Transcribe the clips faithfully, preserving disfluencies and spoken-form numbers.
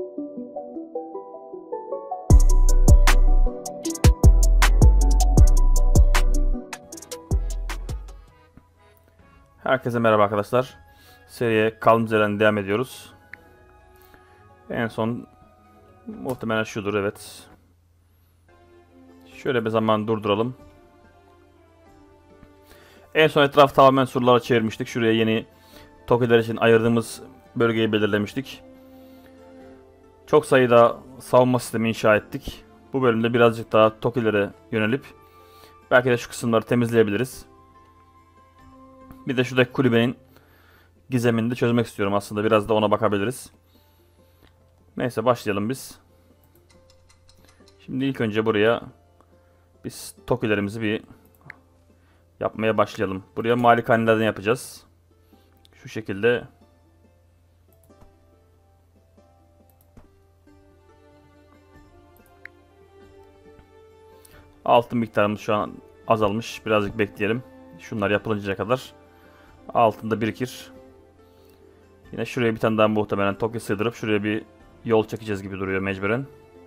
Herkese merhaba arkadaşlar. Seriye kaldığımız yerden devam ediyoruz. En son muhtemelen şudur, evet. Şöyle bir zaman durduralım. En son etraf tamamen surlara çevirmiştik. Şuraya yeni tokiler için ayırdığımız bölgeyi belirlemiştik. Çok sayıda savunma sistemi inşa ettik. Bu bölümde birazcık daha tokilere yönelip belki de şu kısımları temizleyebiliriz. Bir de şuradaki kulübenin gizemini de çözmek istiyorum aslında. Biraz da ona bakabiliriz. Neyse, başlayalım biz. Şimdi ilk önce buraya biz tokilerimizi bir yapmaya başlayalım. Buraya malikanelerden yapacağız. Şu şekilde. Altın miktarımız şu an azalmış. Birazcık bekleyelim. Şunlar yapılıncaya kadar altında birikir. Yine şuraya bir tane daha muhtemelen toki sığdırıp şuraya bir yol çekeceğiz gibi duruyor mecburen.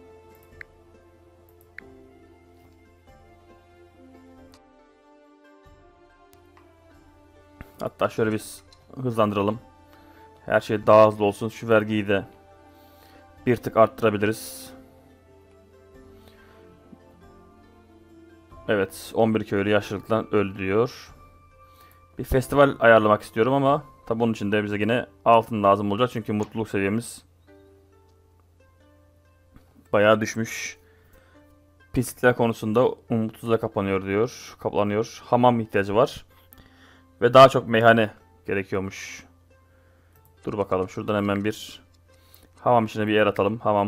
Hatta şöyle biz hızlandıralım. Her şey daha hızlı olsun. Şu vergiyi de bir tık arttırabiliriz. Evet, on bir köylü yaşlılıktan öldü diyor. Bir festival ayarlamak istiyorum ama tabi bunun için de bize yine altın lazım olacak. Çünkü mutluluk seviyemiz bayağı düşmüş. Pislikler konusunda umutsuzluğa kapanıyor diyor. Kaplanıyor. Hamam ihtiyacı var. Ve daha çok meyhane gerekiyormuş. Dur bakalım, şuradan hemen bir hamam içine bir yer atalım. Hamam.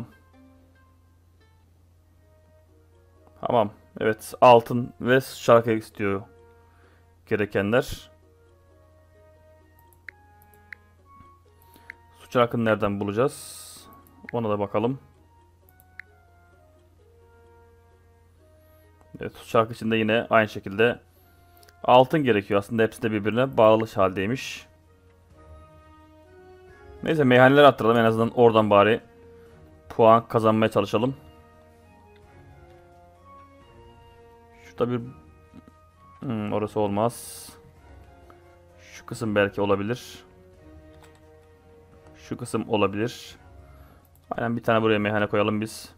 Hamam. Evet, altın ve şarkı istiyor gerekenler. Su çarkını nereden bulacağız? Ona da bakalım. Evet, su çarkı için de yine aynı şekilde altın gerekiyor. Aslında hepsi de birbirine bağlı haldeymiş. Neyse, meyhaneleri arttıralım. En azından oradan bari puan kazanmaya çalışalım. Şurada bir... Hmm, orası olmaz. Şu kısım belki olabilir. Şu kısım olabilir. Aynen, bir tane buraya meyhane koyalım biz.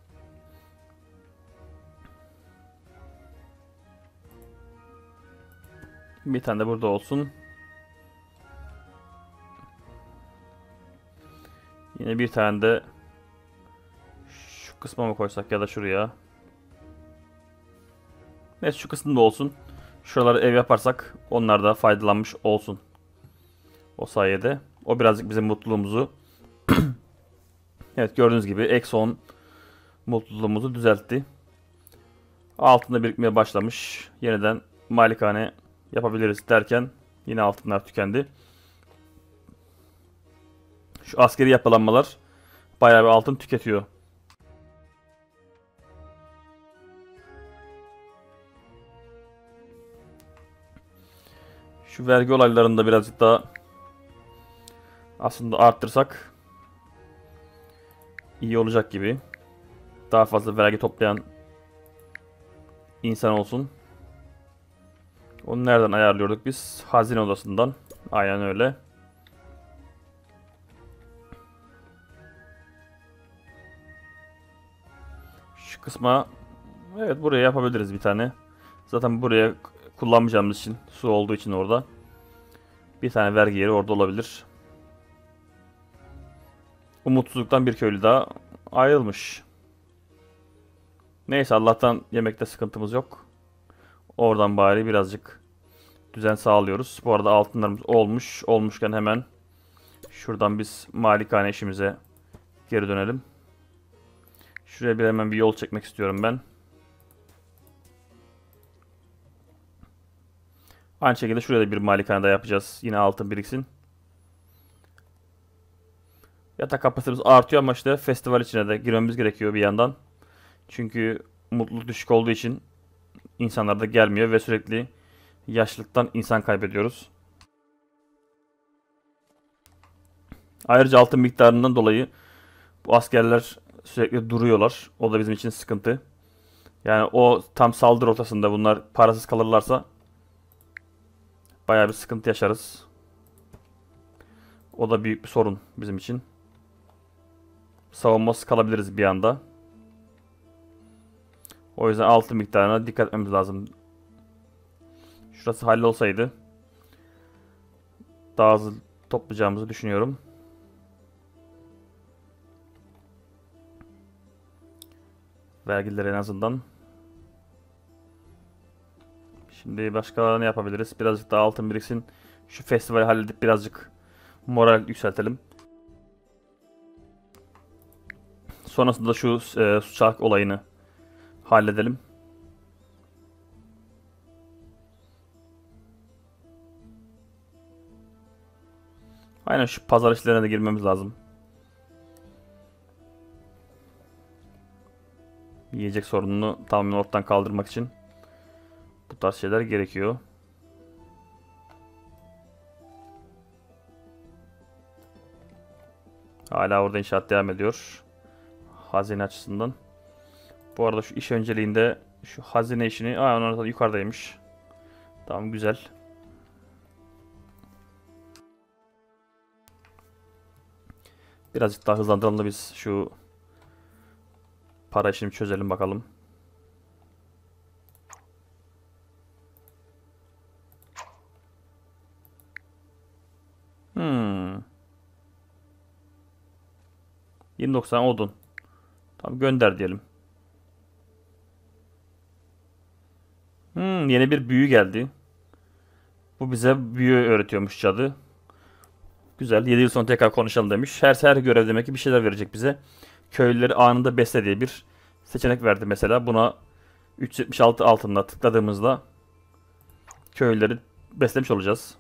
Bir tane de burada olsun. Yine bir tane de şu kısma mı koysak ya da şuraya. Neyse, şu kısımda olsun. Şuraları ev yaparsak onlar da faydalanmış olsun. O sayede. O birazcık bizim mutluluğumuzu evet, gördüğünüz gibi eksi on mutluluğumuzu düzeltti. Altında birikmeye başlamış. Yeniden malikane yapabiliriz derken yine altınlar tükendi. Şu askeri yapılanmalar bayağı bir altın tüketiyor. Şu vergi olaylarını da birazcık daha aslında arttırsak iyi olacak gibi. Daha fazla vergi toplayan insan olsun. Onu nereden ayarlıyorduk biz? Hazine odasından. Aynen öyle. Şu kısma evet, buraya yapabiliriz bir tane. Zaten buraya kullanmayacağımız için, su olduğu için orada bir tane vergi yeri orada olabilir. Umutsuzluktan bir köylü daha ayrılmış. Neyse, Allah'tan yemekte sıkıntımız yok. Oradan bari birazcık düzen sağlıyoruz. Bu arada altınlarımız olmuş. Olmuşken hemen şuradan biz malikane işimize geri dönelim. Şuraya bir hemen bir yol çekmek istiyorum ben. Aynı şekilde şuraya da bir malikane daha yapacağız. Yine altın biriksin. Yatak kapasitemiz artıyor ama işte festival içine de girmemiz gerekiyor bir yandan. Çünkü mutluluk düşük olduğu için insanlar da gelmiyor ve sürekli yaşlılıktan insan kaybediyoruz. Ayrıca altın miktarından dolayı Bu askerler sürekli duruyorlar. O da bizim için sıkıntı. Yani o tam saldırı ortasında bunlar parasız kalırlarsa bayağı bir sıkıntı yaşarız. O da büyük bir sorun bizim için. Savunmasız kalabiliriz bir anda. O yüzden altın miktarına dikkat etmemiz lazım. Şurası hallolsaydı daha hızlı toplayacağımızı düşünüyorum. Vergileri en azından. Şimdi başka ne yapabiliriz? Birazcık daha altın biriksin. Şu festivali halledip birazcık moral yükseltelim. Sonrasında şu e, su çark olayını halledelim. Aynen, şu pazar işlerine de girmemiz lazım. Yiyecek sorununu tamamen ortadan kaldırmak için bu tarz şeyler gerekiyor. Hala orada inşaat devam ediyor. Hazine açısından. Bu arada şu iş önceliğinde şu hazine işini... Aa, onlar da yukarıdaymış. Tamam, güzel. Birazcık daha hızlandıralım da biz şu para işini çözelim bakalım. Hmm. yirmi doksan odun. Tamam, gönder diyelim. Hmm, yeni bir büyü geldi. Bu bize büyü öğretiyormuş cadı. Güzel. yedi yıl sonra tekrar konuşalım demiş. Her her görev demek ki bir şeyler verecek bize. Köylüleri anında besle diye bir seçenek verdi mesela. Buna üç yüz yetmiş altı altınla tıkladığımızda köylüleri beslemiş olacağız.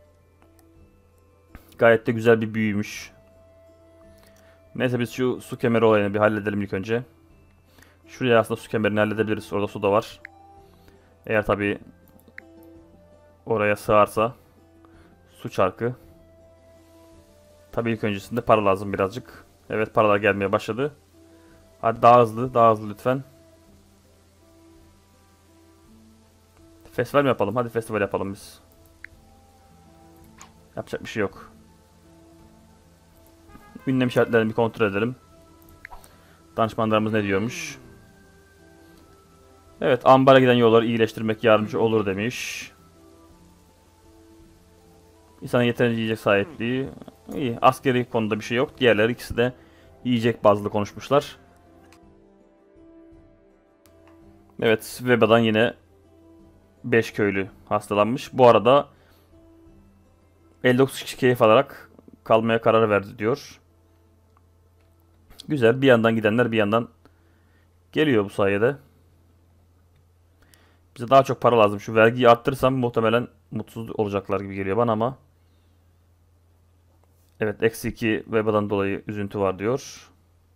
Gayet de güzel bir büyüymüş. Neyse, biz şu su kemeri olayını bir halledelim ilk önce. Şuraya aslında su kemerini halledebiliriz. Orada su da var. Eğer tabii oraya sığarsa su çarkı. Tabii ilk öncesinde para lazım birazcık. Evet, paralar gelmeye başladı. Hadi daha hızlı, daha hızlı lütfen. Festival mi yapalım? Hadi festival yapalım biz. Yapacak bir şey yok. Ünlem işaretlerini bir kontrol edelim. Danışmanlarımız ne diyormuş? Evet, ambara giden yolları iyileştirmek yardımcı olur demiş. İnsanın yeterince yiyecek sahipliği. İyi, askeri konuda bir şey yok. Diğerleri ikisi de yiyecek bazlı konuşmuşlar. Evet, vebadan yine beş köylü hastalanmış. Bu arada elli dokuz kişi keyif alarak kalmaya karar verdi diyor. Güzel, bir yandan gidenler bir yandan geliyor bu sayede. Bize daha çok para lazım. Şu vergiyi arttırırsam muhtemelen mutsuz olacaklar gibi geliyor bana ama. Evet, eksi iki vebadan dolayı üzüntü var diyor.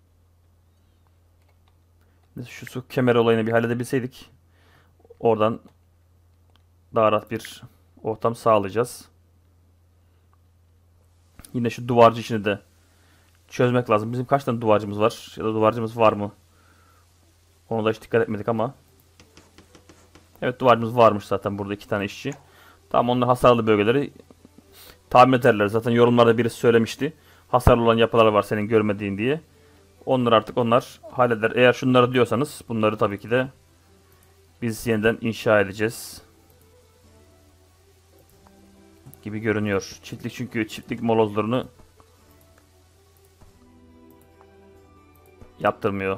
Şu su kemer olayını bir halledebilseydik oradan daha rahat bir ortam sağlayacağız. Yine şu duvarcı işini de çözmek lazım. Bizim kaç tane duvarcımız var? Ya da duvarcımız var mı? Onu da hiç dikkat etmedik ama. Evet, duvarcımız varmış zaten, burada iki tane işçi. Tamam, onlar hasarlı bölgeleri tamir ederler. Zaten yorumlarda birisi söylemişti. Hasarlı olan yapılar var senin görmediğin diye. Onları artık onlar halleder. Eğer şunları diyorsanız bunları tabii ki de biz yeniden inşa edeceğiz gibi görünüyor. Çiftlik, çünkü çiftlik molozlarını yaptırmıyor.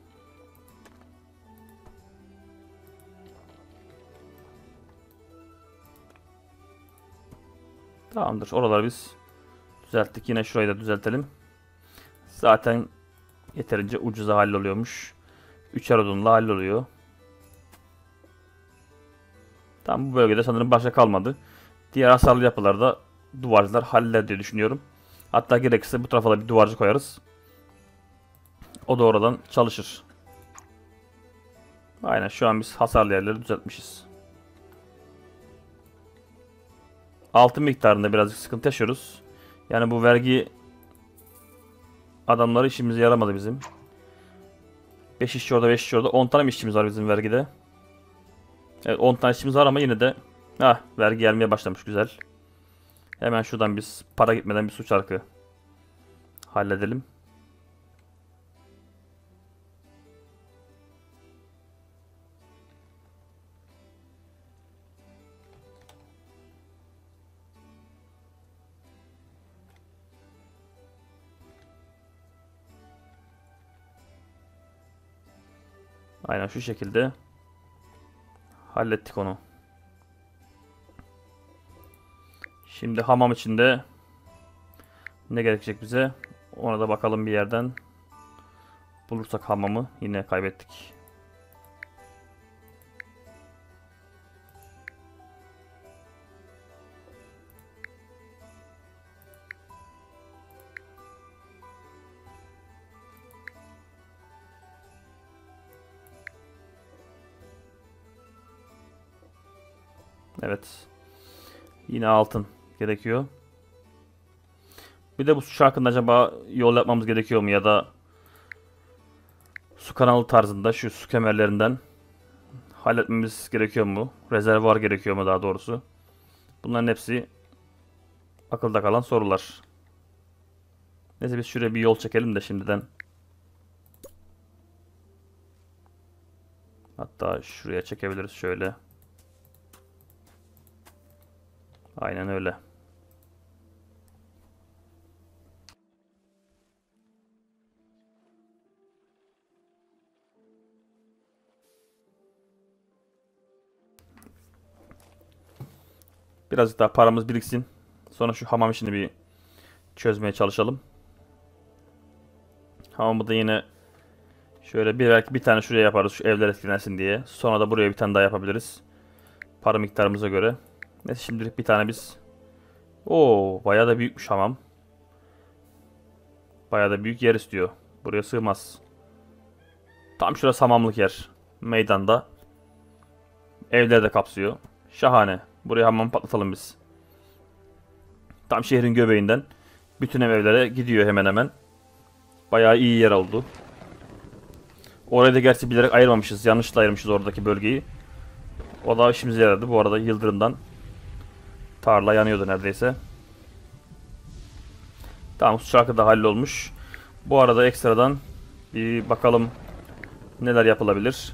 Tamamdır. Oraları biz düzelttik. Yine şurayı da düzeltelim. Zaten yeterince ucuza halloluyormuş. Üçer odunla halloluyor. Tamam, bu bölgede sanırım başka kalmadı. Diğer hasarlı yapılarda duvarcılar halleder diye düşünüyorum. Hatta gerekirse bu tarafa da bir duvarcı koyarız. O da oradan çalışır. Aynen, şu an biz hasarlı yerleri düzeltmişiz. Altın miktarında birazcık sıkıntı yaşıyoruz. Yani bu vergi adamları işimize yaramadı bizim. beş işçi orada, beş işçi orada. on tane mi işçimiz var bizim vergide? Evet, on tane işçimiz var ama yine de ah, vergi gelmeye başlamış, güzel. Hemen şuradan biz para gitmeden bir su çarkı halledelim. Aynen şu şekilde hallettik onu. Şimdi hamam içinde ne gerekecek bize? Ona da bakalım bir yerden. Bulursak hamamı yine kaybettik. Evet. Yine altın gerekiyor. Bir de bu su hakkında acaba yol yapmamız gerekiyor mu, ya da su kanalı tarzında şu su kemerlerinden halletmemiz gerekiyor mu? Rezervuar gerekiyor mu daha doğrusu? Bunların hepsi akılda kalan sorular. Neyse biz şuraya bir yol çekelim de şimdiden. Hatta şuraya çekebiliriz şöyle. Aynen öyle. Birazcık daha paramız biriksin. Sonra şu hamam işini bir çözmeye çalışalım. Hamamı da yine şöyle bir, belki bir tane şuraya yaparız şu evler etkilensin diye. Sonra da buraya bir tane daha yapabiliriz. Para miktarımıza göre. Neyse şimdilik bir tane biz. Oo, bayağı da büyükmüş hamam. Bayağı da büyük yer istiyor. Buraya sığmaz. Tam şurası hamamlık yer. Meydanda. Evleri de kapsıyor. Şahane. Buraya hamam patlatalım biz. Tam şehrin göbeğinden. Bütün ev evlere gidiyor hemen hemen. Bayağı iyi yer oldu. Orayı da gerçi bilerek ayırmamışız. Yanlışla ayırmışız oradaki bölgeyi. O da işimize yaradı. Bu arada yıldırımdan tarla yanıyordu neredeyse. Tamam, su çarkı da hallolmuş. Bu arada ekstradan bir bakalım neler yapılabilir.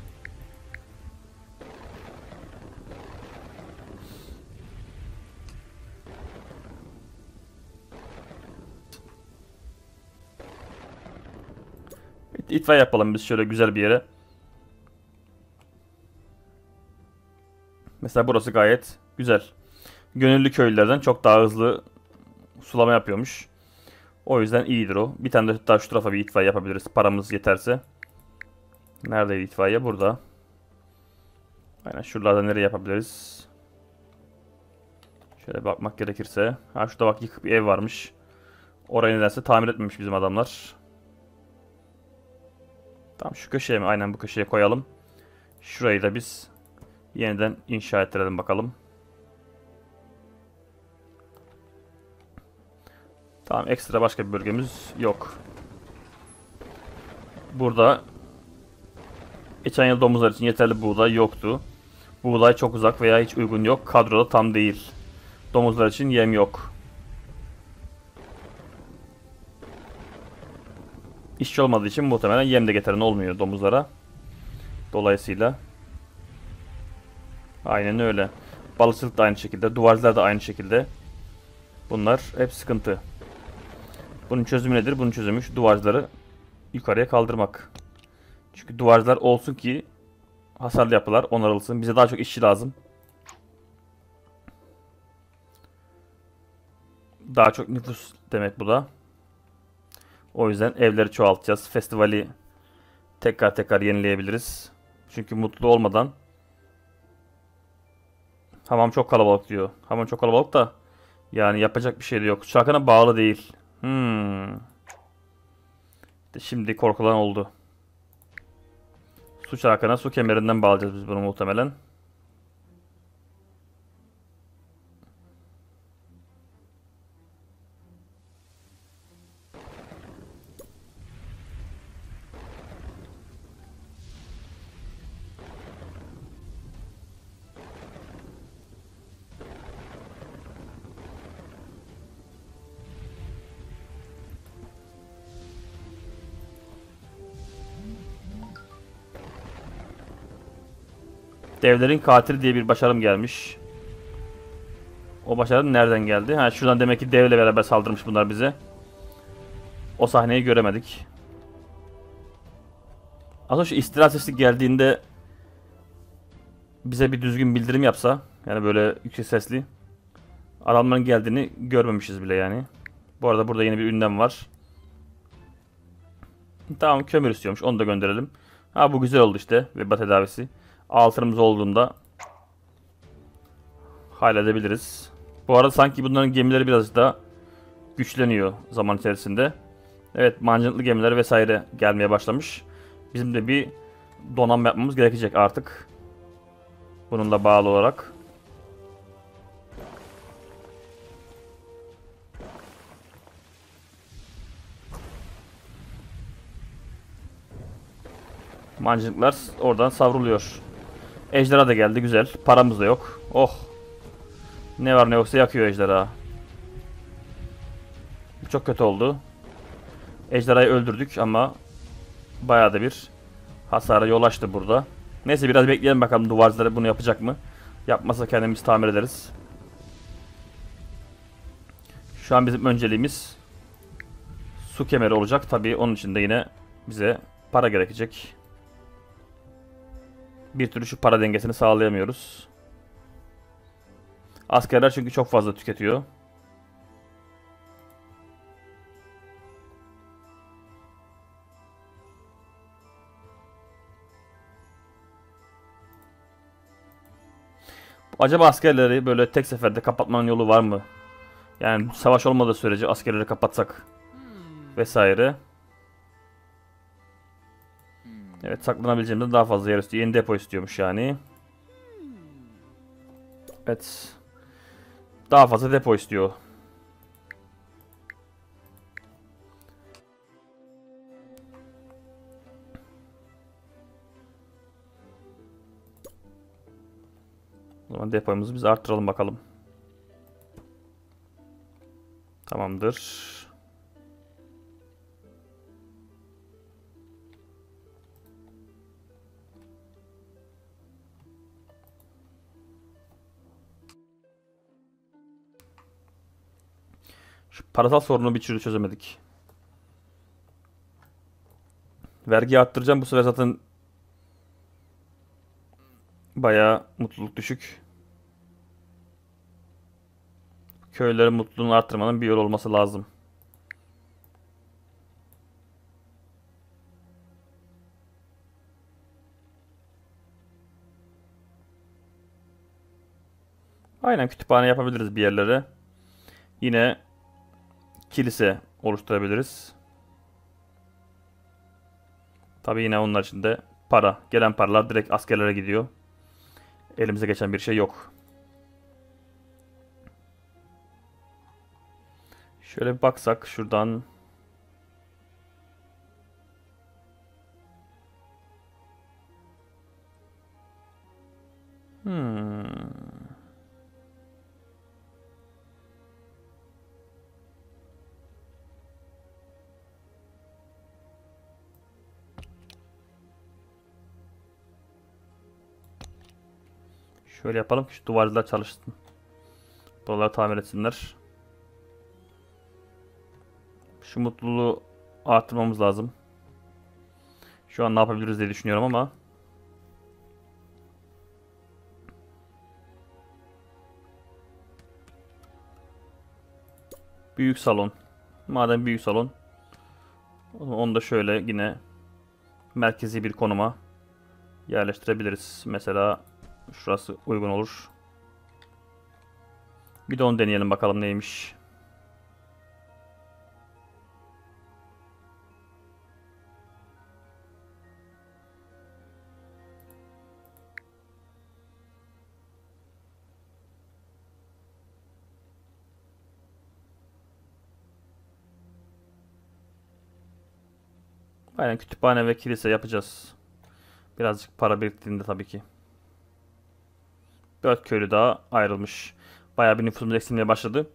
İtfaiye yapalım biz şöyle güzel bir yere. Mesela burası gayet güzel. Gönüllü köylülerden çok daha hızlı sulama yapıyormuş. O yüzden iyidir o. Bir tane de daha şu tarafa bir itfaiye yapabiliriz. Paramız yeterse. Neredeydi itfaiye? Burada. Aynen şuralarda nereye yapabiliriz? Şöyle bakmak gerekirse. Ha, şurada bak yıkık bir ev varmış. Orayı nedense tamir etmemiş bizim adamlar. Tamam, şu köşeye mi? Aynen bu köşeye koyalım. Şurayı da biz yeniden inşa ettirelim bakalım. Tamam, ekstra başka bir bölgemiz yok. Burada geçen yıl domuzlar için yeterli buğday yoktu. Buğday çok uzak veya hiç uygun yok. Kadroda tam değil. Domuzlar için yem yok. İşçi olmadığı için muhtemelen yem de getiren olmuyor domuzlara. Dolayısıyla aynen öyle. Balıkçılık da aynı şekilde. Duvarcılar da aynı şekilde. Bunlar hep sıkıntı. Bunun çözümü nedir? Bunun çözümü şu duvarcıları yukarıya kaldırmak. Çünkü duvarcılar olsun ki hasarlı yapılar onarılsın. Bize daha çok işçi lazım. Daha çok nüfus demek bu da. O yüzden evleri çoğaltacağız. Festivali tekrar tekrar yenileyebiliriz. Çünkü mutlu olmadan hamam çok kalabalık diyor. Hamam çok kalabalık da yani yapacak bir şey de yok. Şarkına bağlı değil. Hmm. İşte şimdi korkulan oldu. Su çarkına su kemerinden bağlayacağız biz bunu muhtemelen. Devlerin katili diye bir başarım gelmiş. O başarı nereden geldi? Ha, şuradan demek ki devle beraber saldırmış bunlar bize. O sahneyi göremedik. Aslında şu istila sesi geldiğinde bize bir düzgün bildirim yapsa, yani böyle yüksek sesli, adamların geldiğini görmemişiz bile yani. Bu arada burada yeni bir ünlem var. Tamam, kömür istiyormuş, onu da gönderelim. Ha, bu güzel oldu işte, veba tedavisi. Altınımız olduğunda halledebiliriz. Bu arada sanki bunların gemileri biraz daha güçleniyor zaman içerisinde. Evet, mancınıklı gemiler vesaire gelmeye başlamış. Bizim de bir donanma yapmamız gerekecek artık. Bununla bağlı olarak. Mancınıklar oradan savruluyor. Ejderha da geldi, güzel. Paramız da yok. Oh. Ne var ne yoksa yakıyor ejderha. Çok kötü oldu. Ejderhayı öldürdük ama bayağı da bir hasara yol açtı burada. Neyse, biraz bekleyelim bakalım duvarcıları bunu yapacak mı? Yapmazsa kendimiz tamir ederiz. Şu an bizim önceliğimiz su kemeri olacak. Tabii onun için de yine bize para gerekecek. Bir türlü şu para dengesini sağlayamıyoruz. Askerler çünkü çok fazla tüketiyor. Acaba askerleri böyle tek seferde kapatmanın yolu var mı? Yani savaş olmadığı sürece askerleri kapatsak vesaire. Evet, saklanabileceğimden daha fazla yer istiyor. Yeni depo istiyormuş yani. Evet. Daha fazla depo istiyor. O zaman depomuzu biz arttıralım bakalım. Tamamdır. Şu parasal sorunu bir türlü çözemedik. Vergi arttıracağım, bu sefer zaten bayağı mutluluk düşük. Köylülerin mutluluğunu arttırmanın bir yol olması lazım. Aynen, kütüphane yapabiliriz bir yerlere. Yine kilise oluşturabiliriz. Tabii yine onlar için de para. Gelen paralar direkt askerlere gidiyor. Elimize geçen bir şey yok. Şöyle bir baksak şuradan. Hmm. Şöyle yapalım ki şu duvarcılar çalışsın. Buraları tamir etsinler. Şu mutluluğu arttırmamız lazım. Şu an ne yapabiliriz diye düşünüyorum ama. Büyük salon. Madem büyük salon, o zaman onu da şöyle yine merkezi bir konuma yerleştirebiliriz. Mesela şurası uygun olur. Bir de onu deneyelim bakalım neymiş. Aynen, kütüphane ve kilise yapacağız. Birazcık para biriktiğinde tabii ki. Dört köylü daha ayrılmış. Bayağı bir nüfusumuz eksilmeye başladı.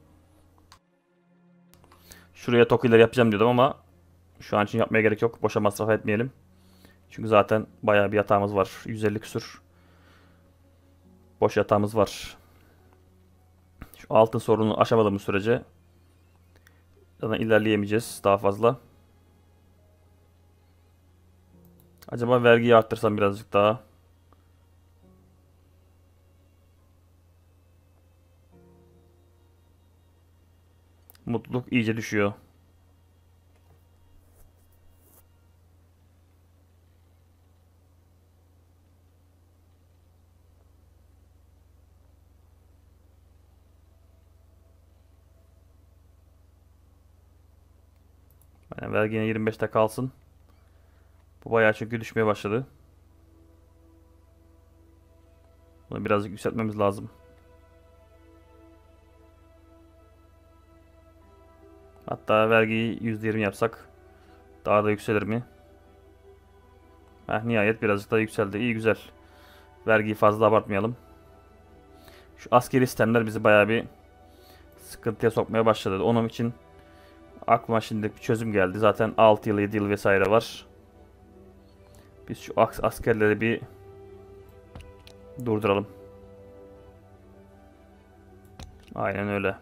Şuraya tokiler yapacağım diyordum ama şu an için yapmaya gerek yok. Boşa masraf etmeyelim. Çünkü zaten bayağı bir yatağımız var. yüz elli küsür. Boş yatağımız var. Şu altın sorunu aşamadığımız sürece zaten ilerleyemeyeceğiz daha fazla. Acaba vergiyi arttırsam birazcık daha. Mutluluk iyice düşüyor. Yani vergi yine yirmi beşte kalsın. Bu bayağı çünkü düşmeye başladı. Bunu birazcık yükseltmemiz lazım. Hatta vergiyi yüzde yirmi yapsak daha da yükselir mi? Heh, nihayet birazcık daha yükseldi. İyi, güzel. Vergiyi fazla abartmayalım. Şu askeri sistemler bizi bayağı bir sıkıntıya sokmaya başladı. Onun için aklıma şimdi bir çözüm geldi. Zaten altı yıl, yedi yıl vesaire var. Biz şu askerleri bir durduralım. Aynen öyle.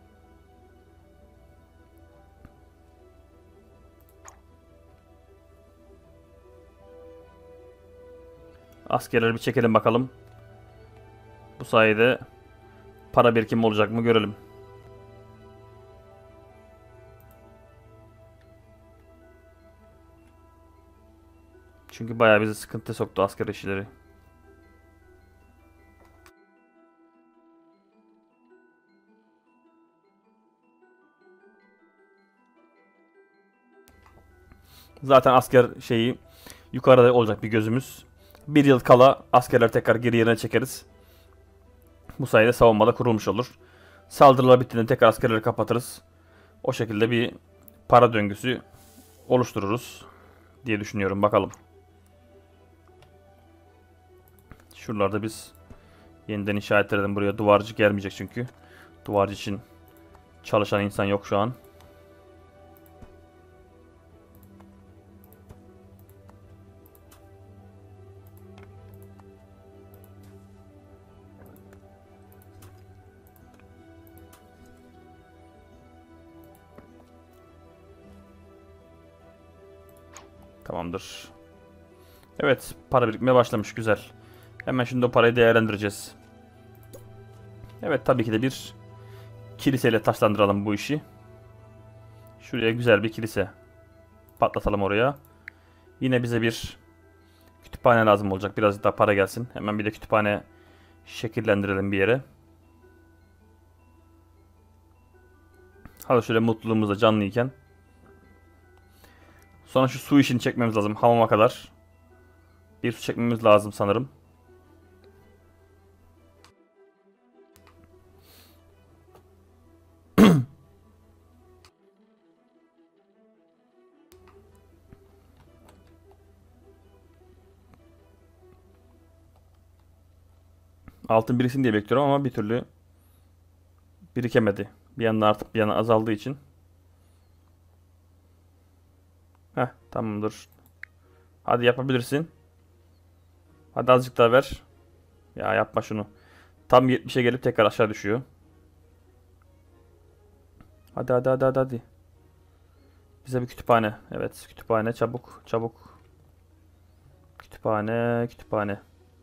Askerleri bir çekelim bakalım. Bu sayede para birikimi olacak mı görelim. Çünkü bayağı bizi sıkıntı soktu asker işleri. Zaten asker şeyi yukarıda olacak bir gözümüz. Bir yıl kala askerler tekrar geri yerine çekeriz. Bu sayede savunmada kurulmuş olur. Saldırılar bittiğinde tekrar askerleri kapatırız. O şekilde bir para döngüsü oluştururuz diye düşünüyorum. Bakalım. Şuralarda biz yeniden inşa ettirelim. Buraya duvarcı gelmeyecek çünkü. Duvarcı için çalışan insan yok şu an. Tamamdır. Evet, para birikmeye başlamış. Güzel. Hemen şimdi o parayı değerlendireceğiz. Evet, tabii ki de bir kiliseyle taşlandıralım bu işi. Şuraya güzel bir kilise patlatalım oraya. Yine bize bir kütüphane lazım olacak. Birazcık daha para gelsin. Hemen bir de kütüphane şekillendirelim bir yere. Hadi şöyle mutluluğumuzda canlıyken. Sonra şu su işini çekmemiz lazım. Hamama kadar. Bir su çekmemiz lazım sanırım. Altın biriksin diye bekliyorum ama bir türlü birikemedi. Bir yandan artık bir yana azaldığı için. Heh, tamamdır. Hadi yapabilirsin. Hadi azıcık daha ver. Ya yapma şunu. Tam yetmişe gelip tekrar aşağı düşüyor. Hadi hadi hadi hadi hadi. Bize bir kütüphane. Evet, kütüphane çabuk çabuk. Kütüphane kütüphane.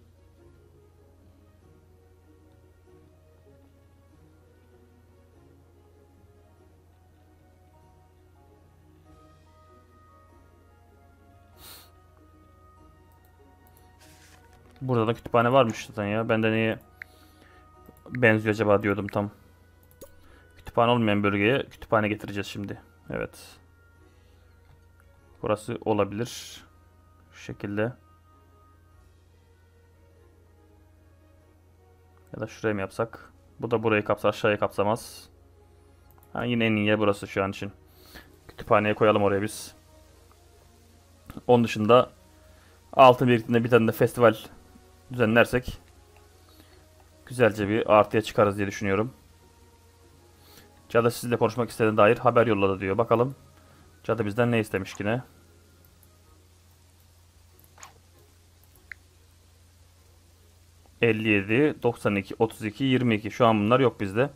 Burada da kütüphane varmış zaten ya. Ben de niye benziyor acaba diyordum tam. Kütüphane olmayan bölgeye kütüphane getireceğiz şimdi. Evet. Burası olabilir. Şu şekilde. Ya da şuraya mı yapsak? Bu da burayı kapsar, aşağıya kapsamaz. Ha, yine en iyi yer burası şu an için. Kütüphaneye koyalım oraya biz. Onun dışında altın biriktiğinde bir tane de festival düzenlersek güzelce bir artıya çıkarız diye düşünüyorum. Cadı sizinle konuşmak istediğine dair haber yolladı diyor. Bakalım Cadı bizden ne istemiş yine. elli yedi, doksan iki, otuz iki, yirmi iki. Şu an bunlar yok bizde.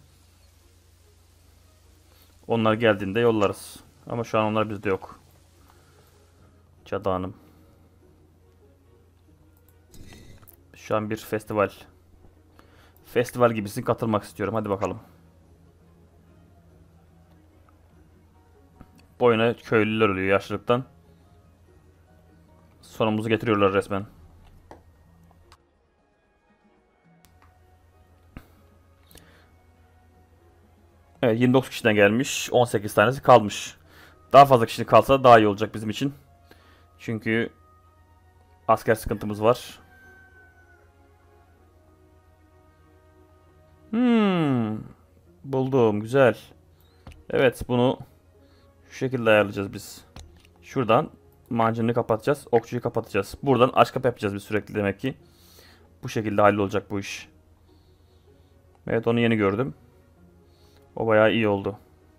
Onlar geldiğinde yollarız. Ama şu an onlar bizde yok. Cadı Hanım. Şu an bir festival. Festival gibisin, katılmak istiyorum. Hadi bakalım. Boyuna köylüler ölüyor yaşlılıktan. Sonumuzu getiriyorlar resmen. Evet, yirmi dokuz kişiden gelmiş. on sekiz tanesi kalmış. Daha fazla kişi kalsa daha iyi olacak bizim için. Çünkü asker sıkıntımız var. Hmm, buldum. Güzel. Evet, bunu şu şekilde ayarlayacağız biz. Şuradan mancınını kapatacağız. Okçuyu kapatacağız. Buradan aç kapı yapacağız biz sürekli demek ki. Bu şekilde hallolacak bu iş. Evet, onu yeni gördüm. O bayağı iyi oldu.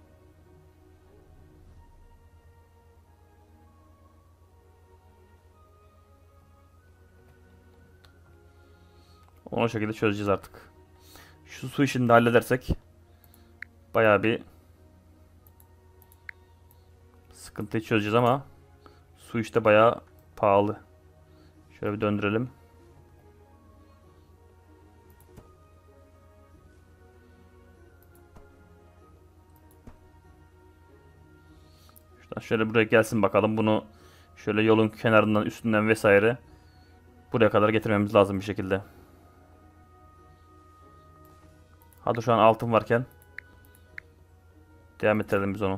Onu o şekilde çözeceğiz artık. Şu su işini de halledersek bayağı bir sıkıntıyı çözeceğiz ama su işte bayağı pahalı. Şöyle bir döndürelim. Şuradan şöyle buraya gelsin bakalım. Bunu şöyle yolun kenarından, üstünden vesaire buraya kadar getirmemiz lazım bir şekilde. Hadi şu an altın varken devam ettirelim biz onu.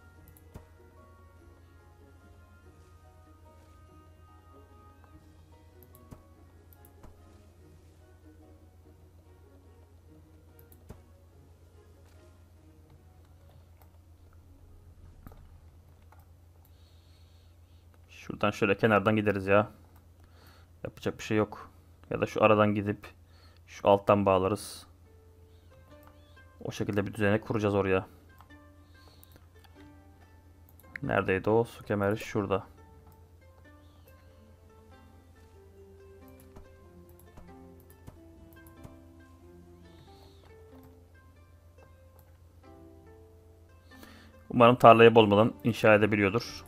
Şuradan şöyle kenardan gideriz ya. Yapacak bir şey yok. Ya da şu aradan gidip şu alttan bağlarız. O şekilde bir düzenek kuracağız oraya. Neredeydi o? Su kemeri şurada. Umarım tarlayı bozmadan inşa edebiliyordur.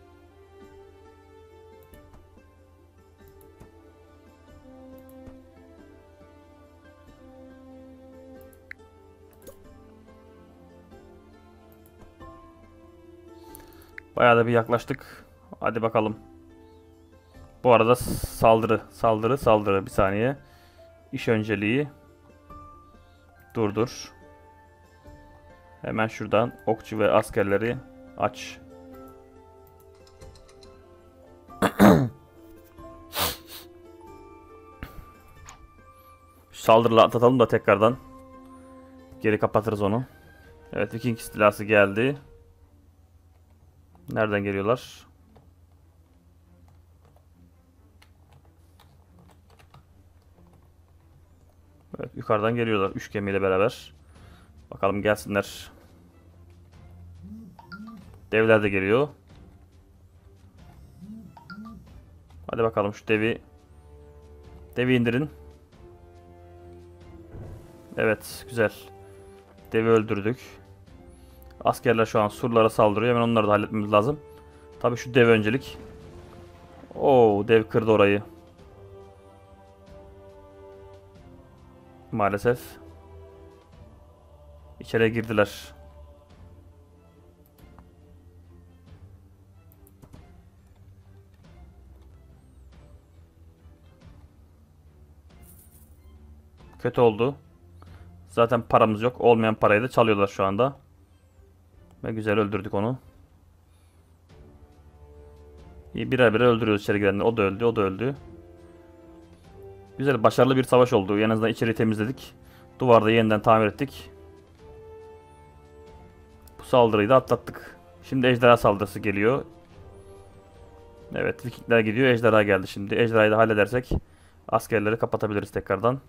Bayağı da bir yaklaştık. Hadi bakalım. Bu arada saldırı, saldırı, saldırı. Bir saniye. İş önceliği. Durdur. Hemen şuradan okçu ve askerleri aç. Saldırıla atlatalım da tekrardan. Geri kapatırız onu. Evet, Viking istilası geldi. Nereden geliyorlar? Evet, yukarıdan geliyorlar. Üç gemiyle beraber. Bakalım gelsinler. Devler de geliyor. Hadi bakalım şu devi. Devi indirin. Evet, güzel. Devi öldürdük. Askerler şu an surlara saldırıyor. Hemen onları da halletmemiz lazım. Tabii şu dev öncelik. Oo, dev kırdı orayı. Maalesef. İçeriye girdiler. Kötü oldu. Zaten paramız yok. Olmayan parayı da çalıyorlar şu anda. Ve güzel öldürdük onu. İyi, birer birer öldürüyoruz içeri girenleri. O da öldü, o da öldü. Güzel, başarılı bir savaş oldu. En azından içeriği temizledik. Duvarda yeniden tamir ettik. Bu saldırıyı da atlattık. Şimdi ejderha saldırısı geliyor. Evet, Vikingler gidiyor. Ejderha geldi şimdi. Ejderhayı da halledersek askerleri kapatabiliriz tekrardan.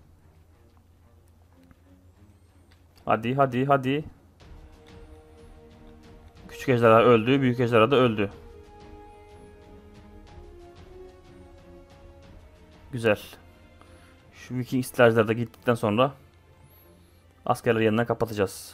Hadi, hadi, hadi. Küçük ejderha öldü. Büyük ejderha da öldü. Güzel. Şu Viking istilacıları da gittikten sonra askerleri yeniden kapatacağız.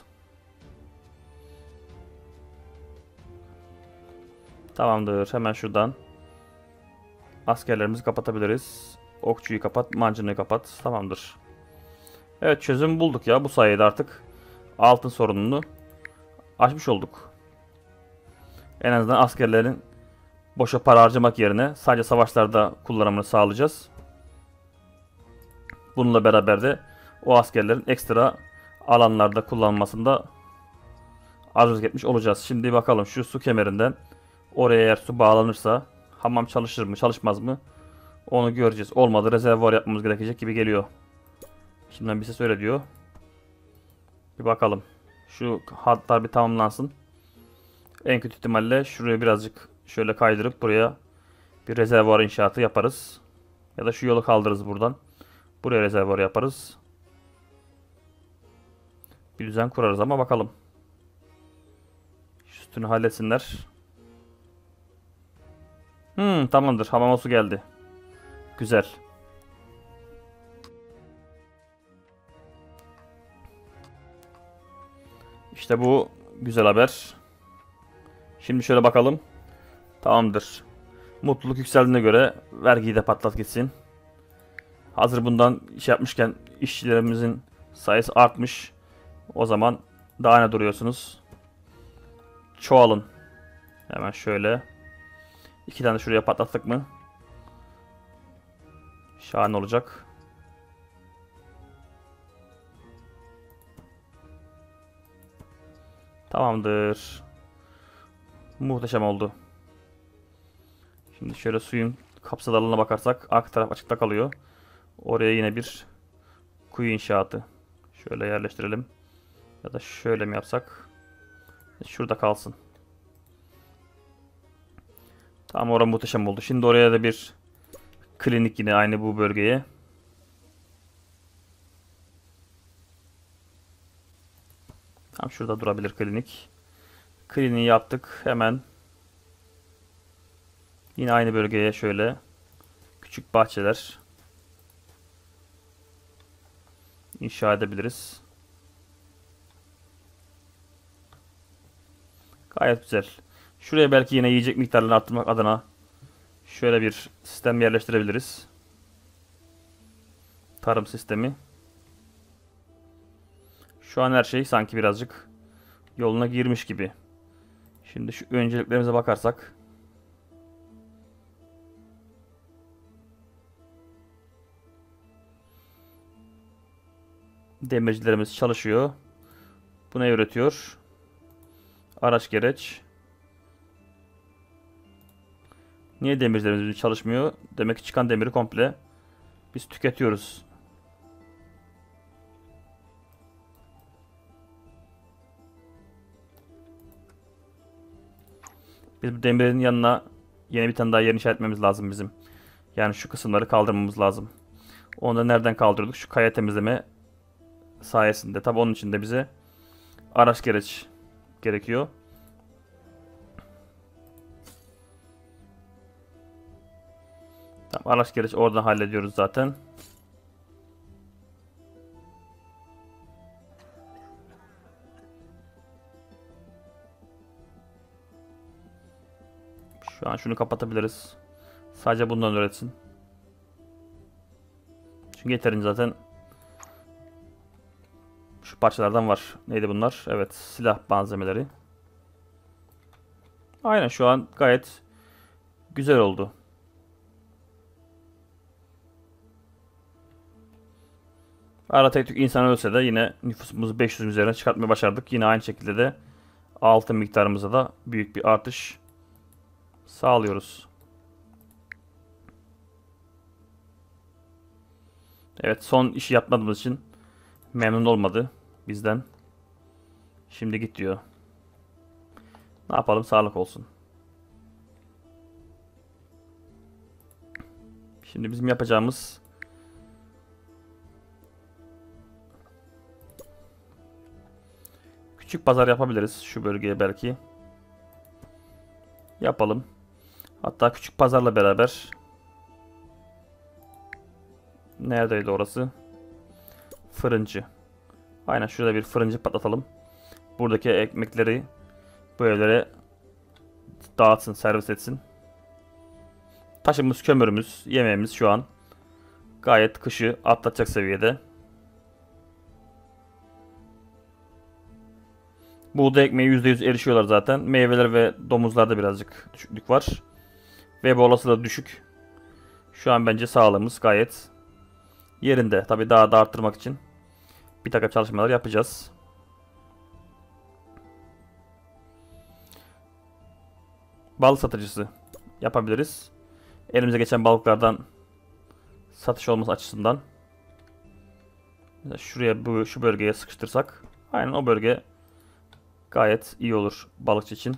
Tamamdır. Hemen şuradan askerlerimizi kapatabiliriz. Okçuyu kapat, mancınığı kapat. Tamamdır. Evet, çözüm bulduk ya. Bu sayede artık altın sorununu aşmış olduk. En azından askerlerin boşa para harcamak yerine sadece savaşlarda kullanımını sağlayacağız. Bununla beraber de o askerlerin ekstra alanlarda kullanmasında arzu etmiş olacağız. Şimdi bakalım şu su kemerinden oraya eğer su bağlanırsa hamam çalışır mı çalışmaz mı onu göreceğiz. Olmadı rezervuar yapmamız gerekecek gibi geliyor. Şimdiden bir ses öyle diyor. Bir bakalım. Şu hatlar bir tamamlansın. En kötü ihtimalle şuraya birazcık şöyle kaydırıp buraya bir rezervuar inşaatı yaparız. Ya da şu yolu kaldırırız buradan. Buraya rezervuar yaparız. Bir düzen kurarız ama bakalım. Şu üstünü halletsinler. Hmm, tamamdır. Hamama su geldi. Güzel. İşte bu güzel haber. Şimdi şöyle bakalım. Tamamdır. Mutluluk yükseldiğine göre vergiyi de patlat gitsin. Hazır bundan iş yapmışken işçilerimizin sayısı artmış. O zaman daha ne duruyorsunuz? Çoğalın. Hemen şöyle. İki tane şuraya patlattık mı? Şahane olacak. Tamamdır. Muhteşem oldu. Şimdi şöyle suyun kapsada alanına bakarsak arka taraf açıkta kalıyor. Oraya yine bir kuyu inşaatı. Şöyle yerleştirelim. Ya da şöyle mi yapsak? Şurada kalsın. Tamam, orası muhteşem oldu. Şimdi oraya da bir klinik yine aynı bu bölgeye. Tam şurada durabilir klinik. Kliniği yaptık. Hemen yine aynı bölgeye şöyle küçük bahçeler inşa edebiliriz. Gayet güzel. Şuraya belki yine yiyecek miktarlarını arttırmak adına şöyle bir sistem yerleştirebiliriz. Tarım sistemi. Şu an her şey sanki birazcık yoluna girmiş gibi. Şimdi şu önceliklerimize bakarsak. Demircilerimiz çalışıyor. Bu ne üretiyor? Araç gereç. Niye demircilerimiz çalışmıyor? Demek ki çıkan demiri komple biz tüketiyoruz. Biz bu demirin yanına yeni bir tane daha yer inşa etmemiz lazım bizim. Yani şu kısımları kaldırmamız lazım. Onu da nereden kaldırıyorduk? Şu kaya temizleme sayesinde. Tabi onun için de bize araç gereç gerekiyor. Tamam, araç gereç oradan hallediyoruz zaten. Şu an şunu kapatabiliriz. Sadece bundan üretsin. Çünkü yeterince zaten şu parçalardan var. Neydi bunlar? Evet, silah malzemeleri. Aynen, şu an gayet güzel oldu. Ara tek tük insan ölse de yine nüfusumuzu beş yüzün üzerine çıkartmayı başardık. Yine aynı şekilde de altın miktarımıza da büyük bir artış sağlıyoruz. Evet, son işi yapmadığımız için memnun olmadı bizden. Şimdi git diyor. Ne yapalım, sağlık olsun. Şimdi bizim yapacağımız küçük pazar yapabiliriz şu bölgeye belki. Yapalım. Hatta küçük pazarla beraber Neredeydi orası? Fırıncı. Aynen şurada bir fırıncı patlatalım. Buradaki ekmekleri bu evlere dağıtsın, servis etsin. Taşımız, kömürümüz, yemeğimiz şu an gayet kışı atlatacak seviyede. Buğday ekmeği yüzde yüz erişiyorlar zaten. Meyveler ve domuzlarda birazcık düşüklük var. Ve bu olasılığı düşük. Şu an bence sağlığımız gayet yerinde. Tabii daha da arttırmak için bir takım çalışmalar yapacağız. Balık satıcısı yapabiliriz. Elimize geçen balıklardan satış olması açısından. Mesela şuraya bu şu bölgeye sıkıştırsak, aynen o bölge gayet iyi olur balıkçı için.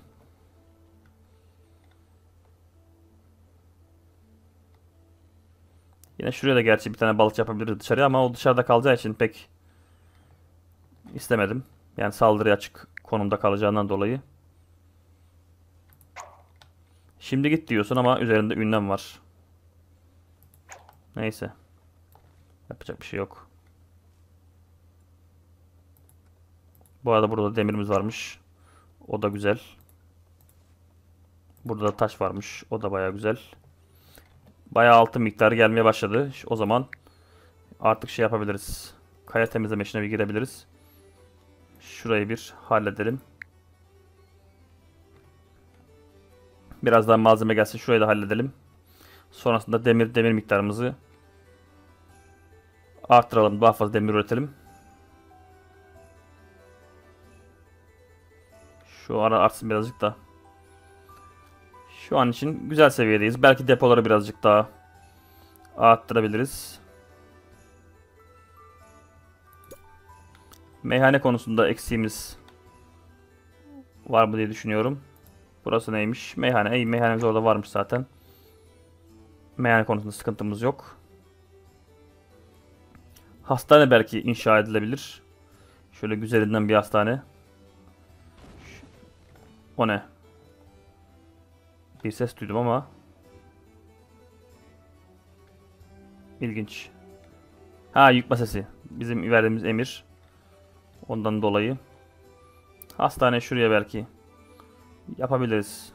Yine şuraya da gerçi bir tane balıkçı yapabiliriz dışarıya ama o dışarıda kalacağı için pek istemedim. Yani saldırıya açık konumda kalacağından dolayı. Şimdi git diyorsun ama üzerinde ünlem var. Neyse. Yapacak bir şey yok. Bu arada burada demirimiz varmış. O da güzel. Burada da taş varmış. O da baya güzel. Bayağı altın miktarı gelmeye başladı. O zaman artık şey yapabiliriz. Kaya temizleme işine bir girebiliriz. Şurayı bir halledelim. Birazdan malzeme gelsin. Şurayı da halledelim. Sonrasında demir demir miktarımızı arttıralım. Daha fazla demir üretelim. Şu ara artsın birazcık da. Şu an için güzel seviyedeyiz. Belki depoları birazcık daha arttırabiliriz. Meyhane konusunda eksiğimiz var mı diye düşünüyorum. Burası neymiş? Meyhane. İyi, meyhanemiz orada varmış zaten. Meyhane konusunda sıkıntımız yok. Hastane belki inşa edilebilir. Şöyle güzelinden bir hastane. O ne? Bir ses duydum ama İlginç. Ha, yıkma sesi. Bizim verdiğimiz emir. Ondan dolayı. Hastane şuraya belki yapabiliriz.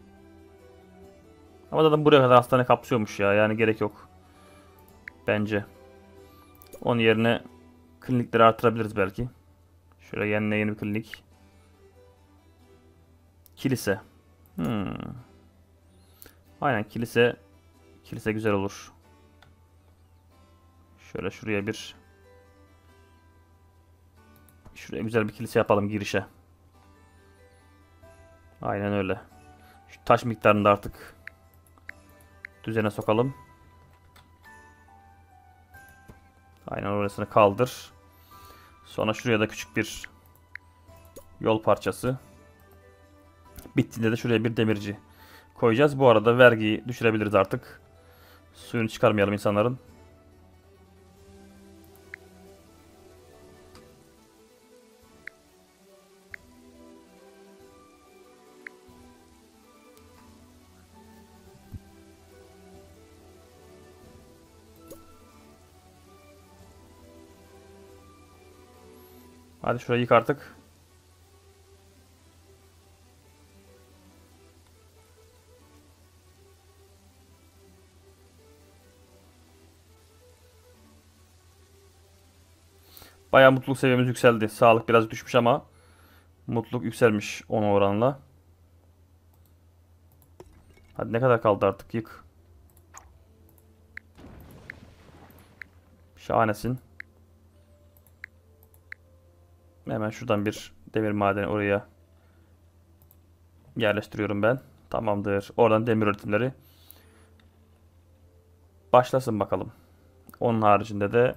Ama zaten buraya kadar hastane kapsıyormuş ya. Yani gerek yok. Bence. Onun yerine klinikleri artırabiliriz belki. Şöyle yerine yeni bir klinik. Kilise. Hmm. Aynen kilise. Kilise güzel olur. Şöyle şuraya bir Şuraya güzel bir kilise yapalım girişe. Aynen öyle. Şu taş miktarını da artık düzene sokalım. Aynen orasını kaldır. Sonra şuraya da küçük bir yol parçası. Bittiğinde de şuraya bir demirci koyacağız. Bu arada vergiyi düşürebiliriz artık. Suyunu çıkarmayalım insanların. Hadi şurayı yık artık. Bayağı mutluluk seviyemiz yükseldi. Sağlık biraz düşmüş ama mutluluk yükselmiş ona oranla. Hadi ne kadar kaldı artık, yık. Şahanesin. Hemen şuradan bir demir madeni oraya yerleştiriyorum ben. Tamamdır. Oradan demir üretimleri başlasın bakalım. Onun haricinde de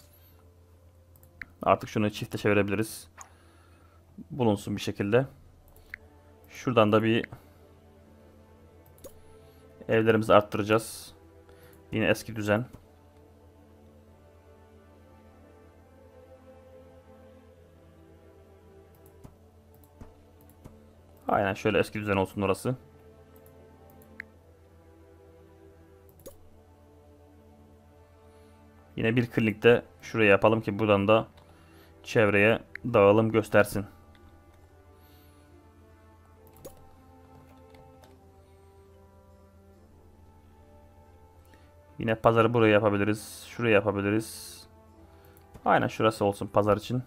artık şunu çifte çevirebiliriz. Bulunsun bir şekilde. Şuradan da bir evlerimizi arttıracağız. Yine eski düzen. Aynen şöyle eski düzen olsun orası. Yine bir klinikte şuraya yapalım ki buradan da çevreye dağılım göstersin. Yine pazarı buraya yapabiliriz. Şuraya yapabiliriz. Aynen şurası olsun pazar için.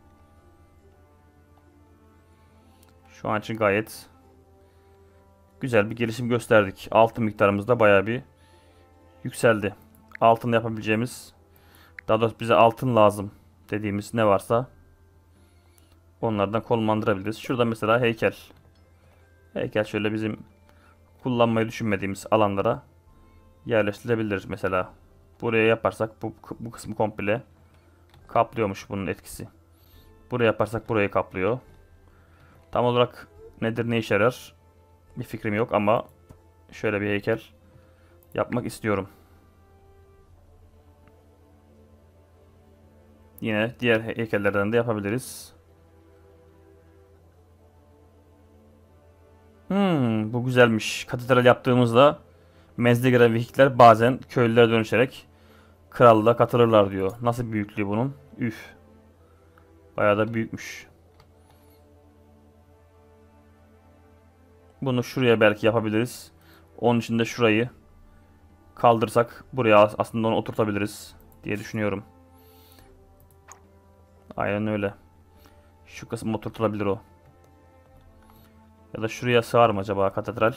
Şu an için gayet güzel bir gelişim gösterdik. Altın miktarımız da bayağı bir yükseldi. Altın yapabileceğimiz, daha doğrusu bize altın lazım dediğimiz ne varsa onlardan konumlandırabiliriz. Şurada mesela heykel. Heykel şöyle bizim kullanmayı düşünmediğimiz alanlara yerleştirilebilir mesela. Buraya yaparsak bu, bu kısmı komple kaplıyormuş bunun etkisi. Buraya yaparsak burayı kaplıyor. Tam olarak nedir, ne işe yarar bir fikrim yok ama şöyle bir heykel yapmak istiyorum. Yine diğer heykellerden de yapabiliriz. Hmm, bu güzelmiş. Katedral yaptığımızda menzile giren vehikler bazen köylülere dönüşerek krallığa katılırlar diyor. Nasıl büyüklüğü bunun? Üf. Bayağı da büyükmüş. Bunu şuraya belki yapabiliriz. Onun için de şurayı kaldırsak buraya aslında onu oturtabiliriz diye düşünüyorum. Aynen öyle. Şu kısım oturtulabilir o. Ya da şuraya sığar mı acaba katedral?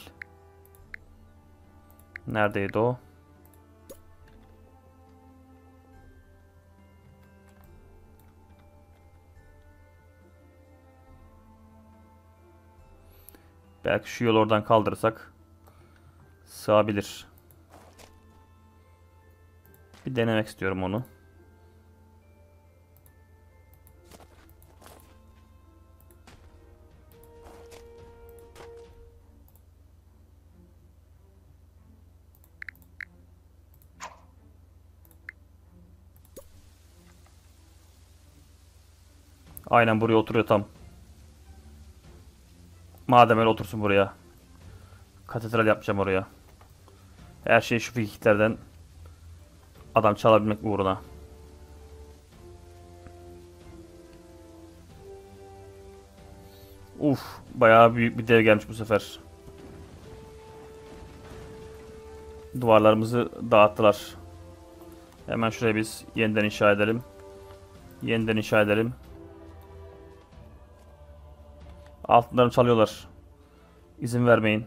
Neredeydi o? Belki şu yolu oradan kaldırırsak sığabilir. Bir denemek istiyorum onu. Aynen buraya oturuyor tam. Madem öyle otursun buraya. Katedral yapacağım oraya. Her şey şu fikirlerden adam çalabilmek uğruna. Uf, bayağı büyük bir dev gelmiş bu sefer. Duvarlarımızı dağıttılar. Hemen şuraya biz yeniden inşa edelim. Yeniden inşa edelim. Altınlarını çalıyorlar. İzin vermeyin.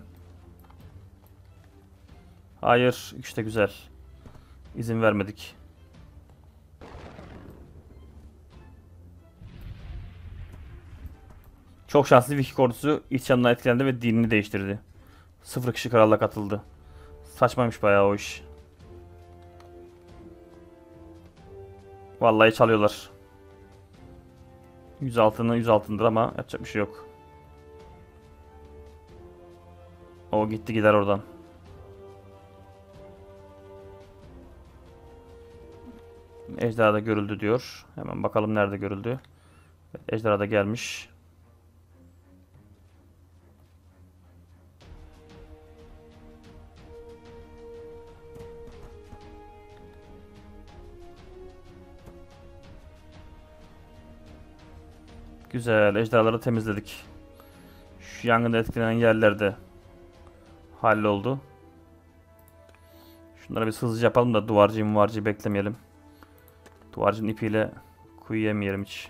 Hayır, işte güzel. İzin vermedik. Çok şanslı Viking ordusu isyandan etkilendi ve dinini değiştirdi. Sıfır kişi kralla katıldı. Saçmaymış bayağı o iş. Vallahi çalıyorlar. yüz altını yüz altındır ama yapacak bir şey yok. O gitti gider oradan. Ejderha da görüldü diyor. Hemen bakalım nerede görüldü. Ejderha da gelmiş. Güzel, ejderhaları temizledik. Şu yangında etkilenen yerlerde halloldu. Şunları bir hızlıca yapalım da duvarcıyı muvarcıyı beklemeyelim. Duvarcının ipiyle kuyu yemeyelim hiç.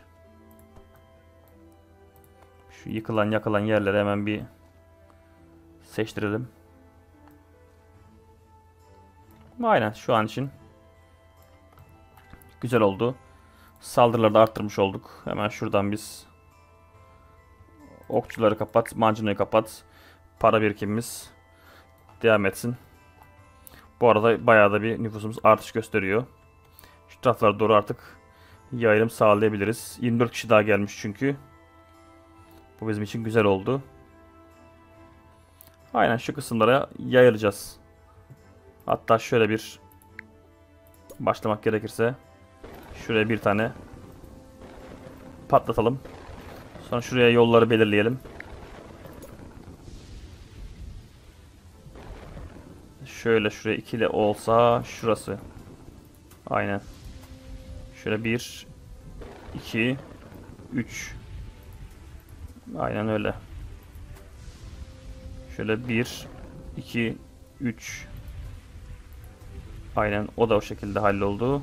Şu yıkılan yakılan yerleri hemen bir seçtirelim. Aynen şu an için güzel oldu. Saldırıları da arttırmış olduk. Hemen şuradan biz okçuları kapat, mancınayı kapat. Para birikimimiz devam etsin. Bu arada bayağı da bir nüfusumuz artış gösteriyor. Şu taraflara doğru artık yayılım sağlayabiliriz. yirmi dört kişi daha gelmiş çünkü. Bu bizim için güzel oldu. Aynen şu kısımlara yayılacağız. Hatta şöyle bir başlamak gerekirse şuraya bir tane patlatalım. Sonra şuraya yolları belirleyelim. Şöyle şuraya ikili olsa şurası. Aynen. Şöyle bir, iki, üç. Aynen öyle. Şöyle bir, iki, üç. Aynen o da o şekilde halloldu.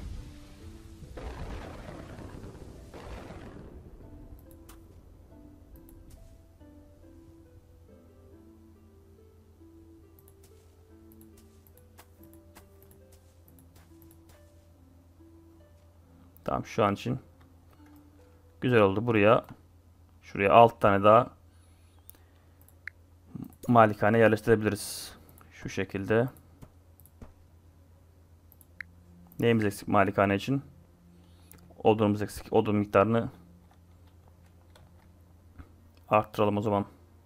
Tamam, şu an için güzel oldu. Buraya, şuraya altı tane daha malikane yerleştirebiliriz. Şu şekilde. Neyimiz eksik malikane için? Odunumuz eksik. Odun miktarını arttıralım o zaman.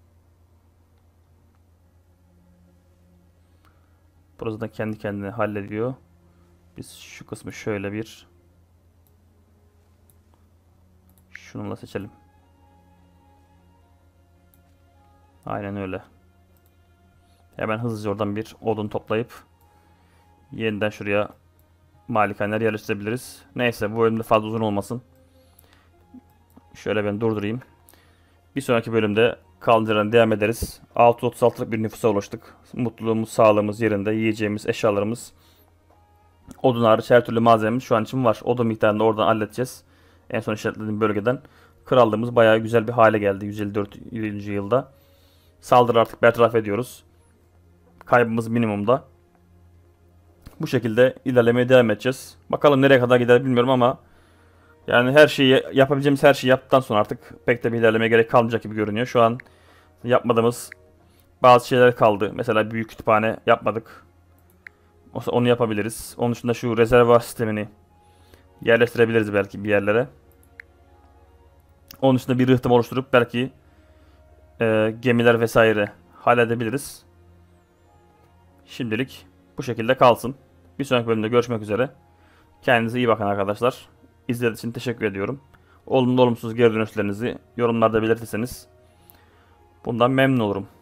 Burası da kendi kendine hallediyor. Biz şu kısmı şöyle bir şununla seçelim. Aynen öyle. Hemen hızlıca oradan bir odun toplayıp yeniden şuraya malikaneler yerleştirebiliriz. Neyse, bu bölümde fazla uzun olmasın. Şöyle ben durdurayım. Bir sonraki bölümde kaldığımız yerden devam ederiz. altı yüz otuz altılık bir nüfusa ulaştık. Mutluluğumuz, sağlığımız yerinde. Yiyeceğimiz, eşyalarımız, odun hariç her türlü malzememiz şu an için var. Odun miktarını da oradan halledeceğiz. En son işaretlediğim bölgeden. Krallığımız bayağı güzel bir hale geldi yüz elli dört yılda. Saldırı artık bertaraf ediyoruz. Kaybımız minimumda. Bu şekilde ilerlemeye devam edeceğiz. Bakalım nereye kadar gider bilmiyorum ama yani her şeyi, yapabileceğimiz her şeyi yaptıktan sonra artık pek de bir ilerlemeye gerek kalmayacak gibi görünüyor. Şu an yapmadığımız bazı şeyler kaldı. Mesela büyük kütüphane yapmadık. Onu yapabiliriz. Onun dışında şu rezervuar sistemini yerleştirebiliriz belki bir yerlere. Onun dışında bir rıhtım oluşturup belki e, gemiler vesaire halledebiliriz. Şimdilik bu şekilde kalsın. Bir sonraki bölümde görüşmek üzere. Kendinize iyi bakın arkadaşlar. İzlediğiniz için teşekkür ediyorum. Olumlu olumsuz geri dönüşlerinizi yorumlarda belirtirseniz bundan memnun olurum.